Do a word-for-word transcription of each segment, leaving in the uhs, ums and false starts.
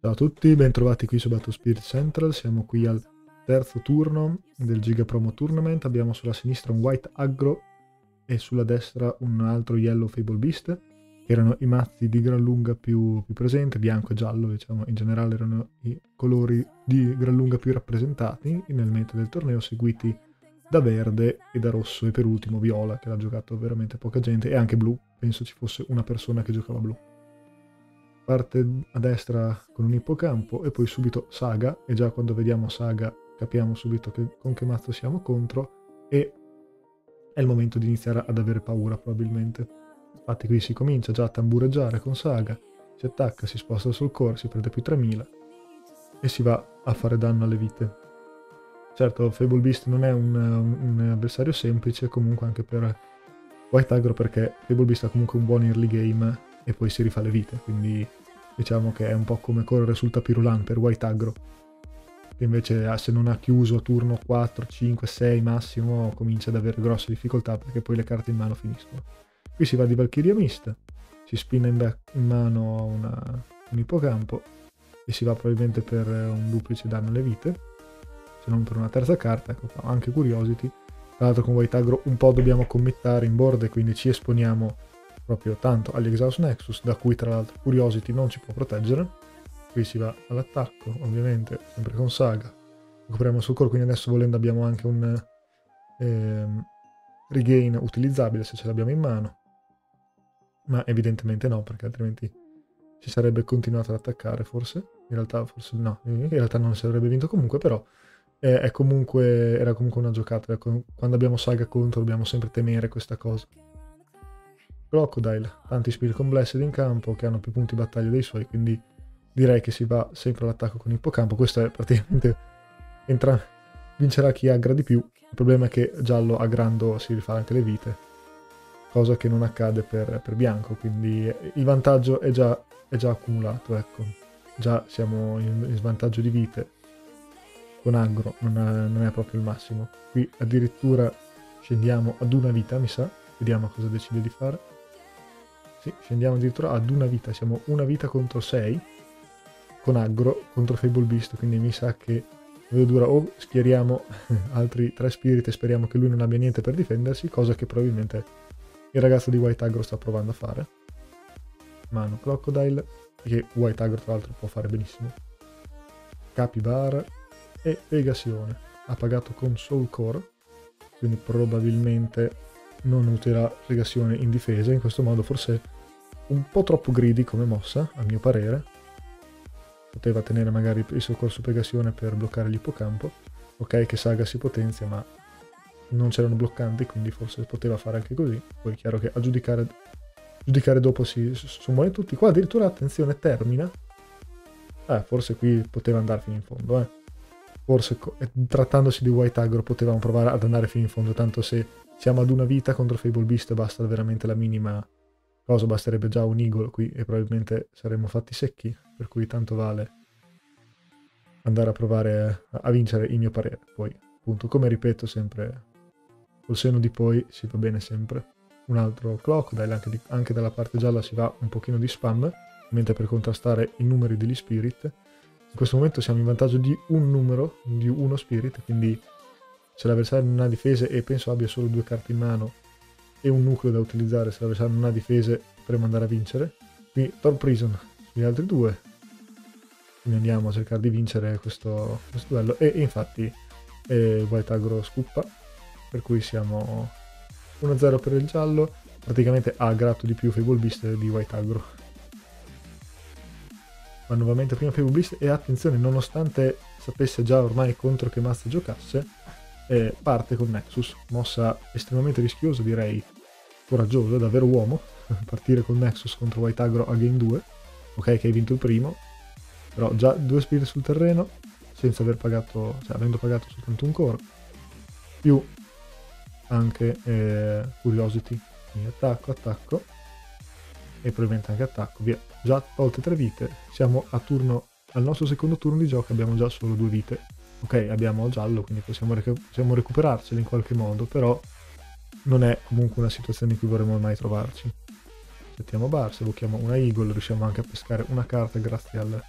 Ciao a tutti, bentrovati qui su Battle Spirit Central, siamo qui al terzo turno del Giga Promo Tournament, abbiamo sulla sinistra un White Aggro e sulla destra un altro Yellow Fable Beast, che erano i mazzi di gran lunga più, più presenti, bianco e giallo, diciamo, in generale erano i colori di gran lunga più rappresentati nel meta del torneo, seguiti da verde e da rosso e per ultimo viola, che l'ha giocato veramente poca gente, e anche blu, penso ci fosse una persona che giocava blu. Parte a destra con un ippocampo e poi subito Saga, e già quando vediamo Saga capiamo subito che, con che mazzo siamo contro, e è il momento di iniziare ad avere paura probabilmente. Infatti qui si comincia già a tambureggiare con Saga, si attacca, si sposta sul core, si prende più tremila e si va a fare danno alle vite. Certo, Fable Beast non è un, un, un avversario semplice comunque anche per White Aggro, perché Fable Beast ha comunque un buon early game e poi si rifà le vite, quindi diciamo che è un po' come correre sul tapirulan per White Aggro, che invece se non ha chiuso a turno quattro, cinque, sei massimo comincia ad avere grosse difficoltà perché poi le carte in mano finiscono. Qui si va di Valkyria Mist, si spinna in, back, in mano una, un ippocampo e si va probabilmente per un duplice danno alle vite, se non per una terza carta, ecco qua, anche Curiosity. Tra l'altro con White Aggro un po' dobbiamo committare in board e quindi ci esponiamo proprio tanto agli Exhaust Nexus, da cui tra l'altro Curiosity non ci può proteggere. Qui si va all'attacco, ovviamente, sempre con Saga. Recuperiamo sul core, quindi adesso volendo abbiamo anche un ehm, regain utilizzabile se ce l'abbiamo in mano. Ma evidentemente no, perché altrimenti si sarebbe continuato ad attaccare, forse. In realtà, forse no, in realtà non si avrebbe vinto comunque, però è, è comunque, era comunque una giocata. Ecco, quando abbiamo Saga contro dobbiamo sempre temere questa cosa. Crocodile, tanti Spirit con Blessed in campo che hanno più punti battaglia dei suoi, quindi direi che si va sempre all'attacco con ippocampo. Questo è praticamente entra, vincerà chi aggra di più. Il problema è che giallo aggrando si rifà anche le vite, cosa che non accade per, per bianco, quindi il vantaggio è già, è già accumulato, ecco. Già siamo in, in svantaggio di vite, con aggro non è, non è proprio il massimo. Qui addirittura scendiamo ad una vita, mi sa, vediamo cosa decide di fare. Sì, scendiamo addirittura ad una vita, siamo una vita contro sei, con aggro contro Fable Beast, quindi mi sa che dura o schieriamo altri tre spirit e speriamo che lui non abbia niente per difendersi, cosa che probabilmente il ragazzo di White Aggro sta provando a fare. Mano Crocodile, che White Aggro tra l'altro può fare benissimo. Capybara e Pegasione. Ha pagato con Soul Core, quindi probabilmente non userà Pegasione in difesa. In questo modo forse un po' troppo greedy come mossa, a mio parere. Poteva tenere magari il suo corso Pegasione per bloccare l'ippocampo. Ok che Saga si potenzia, ma non c'erano bloccanti, quindi forse poteva fare anche così. Poi è chiaro che a giudicare, giudicare dopo si sommano tutti. Qua addirittura, attenzione, termina. Eh, forse qui poteva andare fino in fondo, eh. Forse trattandosi di White Aggro potevamo provare ad andare fino in fondo, tanto se siamo ad una vita contro Fable Beast basta veramente la minima cosa, basterebbe già un Eagle qui e probabilmente saremmo fatti secchi, per cui tanto vale andare a provare a, a vincere, il mio parere. Poi appunto, come ripeto sempre, col senno di poi si va bene sempre. Un altro Crocodile, anche, di, anche dalla parte gialla si va un pochino di spam, mentre per contrastare i numeri degli spirit in questo momento siamo in vantaggio di un numero, di uno spirit, quindi se l'avversario non ha difese e penso abbia solo due carte in mano e un nucleo da utilizzare, se l'avversario non ha difese potremo andare a vincere. Qui Thorn Prison sugli altri due, quindi andiamo a cercare di vincere questo, questo duello e, e infatti eh, White Aggro scuppa, per cui siamo uno a zero per il giallo, praticamente ha aggrato di più Fable Beast di White Aggro. Ma nuovamente prima Fable Beast e attenzione, nonostante sapesse già ormai contro che mazzo giocasse, eh, parte con Nexus, mossa estremamente rischiosa, direi coraggiosa, davvero uomo, partire con Nexus contro White Aggro a game due, ok che hai vinto il primo, però già due spirit sul terreno, senza aver pagato, cioè avendo pagato soltanto un core, più anche eh, Curiosity, quindi attacco, attacco, e probabilmente anche attacco, via, già tolte tre vite, siamo a turno, al nostro secondo turno di gioco abbiamo già solo due vite, ok abbiamo giallo quindi possiamo, recu possiamo recuperarcele in qualche modo, però non è comunque una situazione in cui vorremmo mai trovarci. Aspettiamo Bars, evochiamo una Eagle, riusciamo anche a pescare una carta grazie al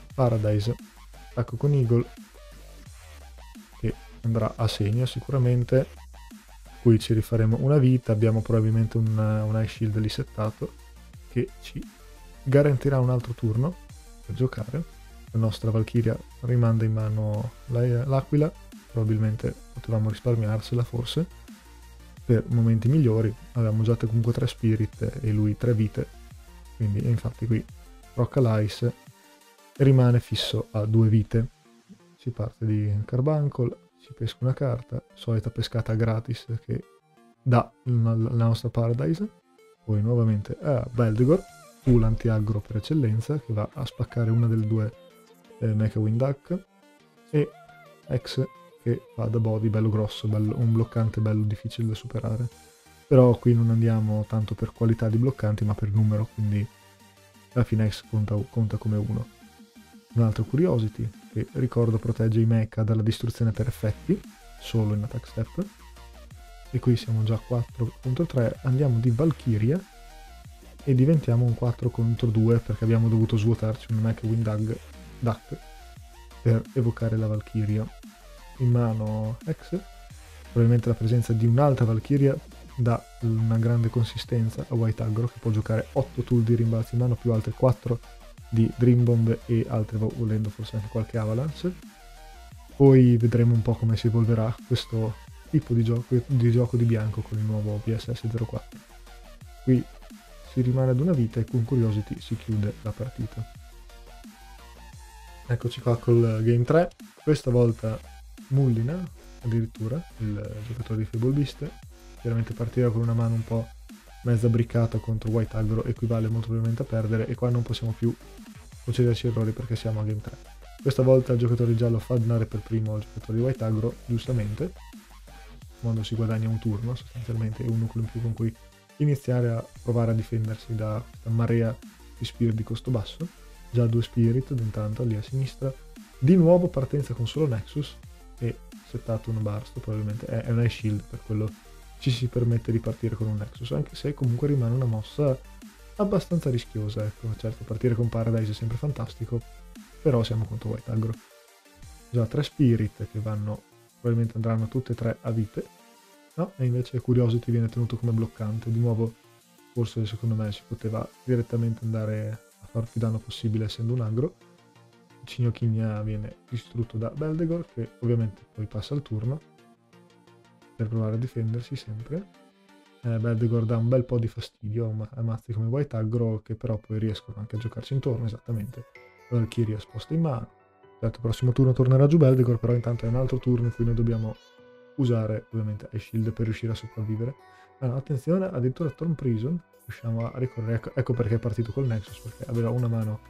Paradise, attacco con Eagle, che andrà a segno sicuramente. Qui ci rifaremo una vita, abbiamo probabilmente un, un Ice Shield lì settato, che ci garantirà un altro turno per giocare. La nostra Valkyria rimanda in mano l'Aquila, probabilmente potevamo risparmiarsela forse, per momenti migliori. Avevamo già comunque tre Spirit e lui tre vite, quindi infatti qui rocca l'Ice e rimane fisso a due vite. Si parte di Carbuncle, si pesca una carta, solita pescata gratis che dà la nostra Paradise, poi nuovamente a Beldegor, tool anti-aggro per eccellenza, che va a spaccare una delle due eh, Mecha Winduck, e X che fa da body bello grosso, bello, un bloccante bello difficile da superare. Però qui non andiamo tanto per qualità di bloccanti ma per numero, quindi alla fine X conta, conta come uno. Un altro Curiosity, che ricordo protegge i mecha dalla distruzione per effetti, solo in attack step. E qui siamo già quattro contro tre, andiamo di Valkyria e diventiamo un quattro contro due perché abbiamo dovuto svuotarci un Mecha Winduck Duck per evocare la Valkyria. In mano X, probabilmente la presenza di un'altra Valkyria dà una grande consistenza a White Aggro, che può giocare otto tool di rimbalzo in mano più altre quattro di Dream Bomb e altre, volendo forse anche qualche Avalanche. Poi vedremo un po' come si evolverà questo tipo di gioco di, gioco di bianco con il nuovo V S S zero quattro. Qui si rimane ad una vita e con Curiosity si chiude la partita. Eccoci qua col game tre, questa volta Mullina addirittura, il giocatore di Fable Beast. Chiaramente partire con una mano un po' mezza briccata contro White Aggro equivale molto probabilmente a perdere, e qua non possiamo più concederci errori perché siamo a game tre. Questa volta il giocatore giallo fa donare per primo il giocatore di White Aggro, giustamente, in modo si guadagna un turno sostanzialmente e un nucleo in più con cui iniziare a provare a difendersi da questa marea di spirit di costo basso. Già due spirit intanto lì a sinistra, di nuovo partenza con solo Nexus e settato un burst, probabilmente è, è un Ice Shield, per quello ci si permette di partire con un Nexus, anche se comunque rimane una mossa abbastanza rischiosa. Ecco, certo, partire con Paradise è sempre fantastico, però siamo contro White Aggro. Già tre spirit che vanno, probabilmente andranno tutte e tre a vite, no? E invece Curiosity viene tenuto come bloccante. Di nuovo, forse secondo me si poteva direttamente andare a far più danno possibile essendo un aggro. Il Cigno Chigna viene distrutto da Beldegor, che ovviamente poi passa il turno per provare a difendersi sempre. Eh, Beldegor dà un bel po' di fastidio a mazzi come White Aggro, che però poi riescono anche a giocarci intorno, esattamente. Valkyria sposta in mano. Certo, il prossimo turno tornerà giù Beldegor, però intanto è un altro turno in cui noi dobbiamo usare ovviamente Ice Shield per riuscire a sopravvivere. Allora, attenzione, addirittura Thorn Prison, riusciamo a ricorrere, ecco, ecco perché è partito col Nexus, perché aveva una mano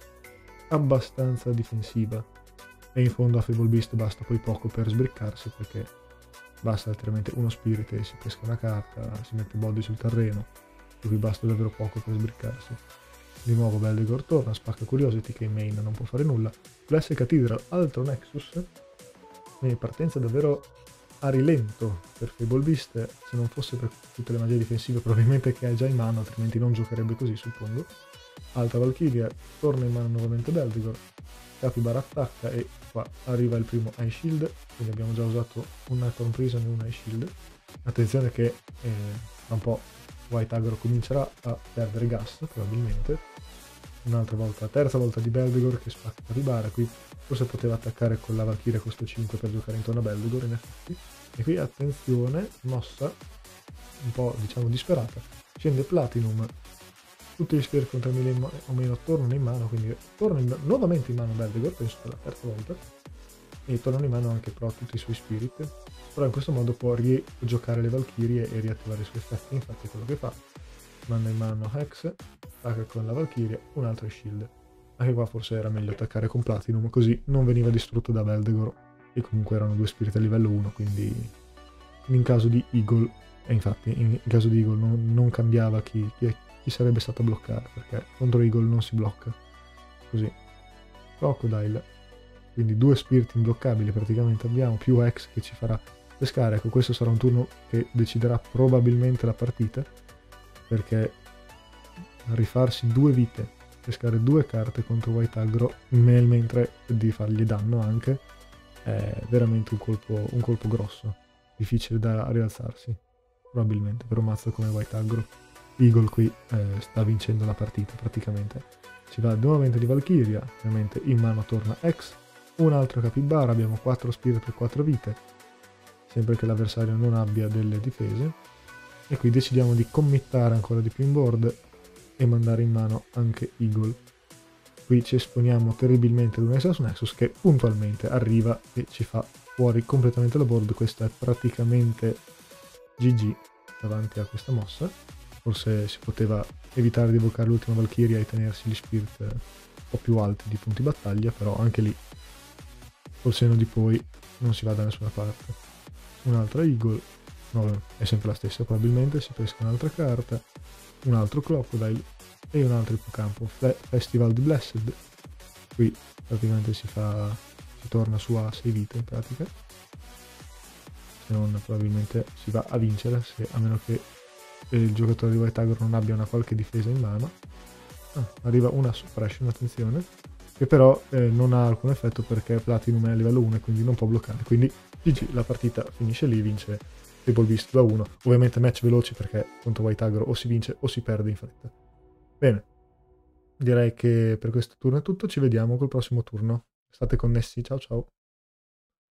abbastanza difensiva, e in fondo a Fable Beast basta poi poco per sbriccarsi, perché basta altrimenti uno spirit e si pesca una carta, si mette body sul terreno, e qui basta davvero poco per sbriccarsi. Di nuovo Beldegor torna, spacca Curiosity che in main non può fare nulla. Bless Cathedral, altro Nexus, quindi partenza davvero a rilento per Fable Beast. Se non fosse per tutte le magie difensive probabilmente che ha già in mano, altrimenti non giocherebbe così, suppongo. Altra Valkyria, torna in mano nuovamente Beldegor, Capybara attacca e qua arriva il primo Ice Shield, quindi abbiamo già usato una Thorn Prison e un Ice Shield. Attenzione che eh, tra un po' White Aggro comincerà a perdere gas, probabilmente. Un'altra volta, la terza volta di Beldegor che spacca Capybara, qui forse poteva attaccare con la Valkyria costo cinque per giocare intorno a Beldegor in effetti. E qui attenzione, mossa un po' diciamo disperata, scende Platinum, tutti gli spirit con tre mille o meno tornano in mano, quindi torna in, nuovamente in mano Beldegor, penso per la terza volta, e tornano in mano anche però tutti i suoi spirit, però in questo modo può rigiocare le Valkyrie e riattivare i suoi effetti. Infatti è quello che fa, manda in mano Hex, attacca con la Valkyria, un altro Shield. Anche qua forse era meglio attaccare con Platinum, così non veniva distrutto da Beldegor, e comunque erano due spirit a livello uno, quindi in caso di Eagle, e infatti in, in caso di Eagle non, non cambiava chi, chi, chi sarebbe stato a bloccare, perché contro Eagle non si blocca. Così. Crocodile, quindi due spirit imbloccabili praticamente abbiamo, più X che ci farà pescare. Ecco, questo sarà un turno che deciderà probabilmente la partita, perché rifarsi due vite pescare due carte contro White Aggro nel mentre di fargli danno anche, è veramente un colpo, un colpo grosso, difficile da rialzarsi, probabilmente, per un mazzo come White Aggro. Eagle qui eh, sta vincendo la partita praticamente. Si va nuovamente di Valkyria, ovviamente in mano torna X, un altro Capybara, abbiamo quattro Spirit per quattro vite, sempre che l'avversario non abbia delle difese, e qui decidiamo di committare ancora di più in board e mandare in mano anche Eagle. Qui ci esponiamo terribilmente ad un Nexus Nexus che puntualmente arriva e ci fa fuori completamente la board. Questo è praticamente G G davanti a questa mossa. Forse si poteva evitare di evocare l'ultima Valkyria e tenersi gli Spirit un po' più alti di punti battaglia, però anche lì col senno di poi non si va da nessuna parte. Un'altra Eagle, no, è sempre la stessa probabilmente, si pesca un'altra carta, un altro Crocodile e un altro ippocampo. Festival di Blessed, qui praticamente si fa, si torna su a sei vite in pratica, se non probabilmente si va a vincere, se, a meno che il giocatore di White Aggro non abbia una qualche difesa in mano. Ah, arriva una suppression, attenzione, che però eh, non ha alcun effetto perché Platinum è a livello uno e quindi non può bloccare, quindi G G, la partita finisce lì, vince Fable Beast due a uno, ovviamente match veloci perché contro White Aggro o si vince o si perde in fretta. Bene, direi che per questo turno è tutto, ci vediamo col prossimo turno, state connessi, ciao ciao!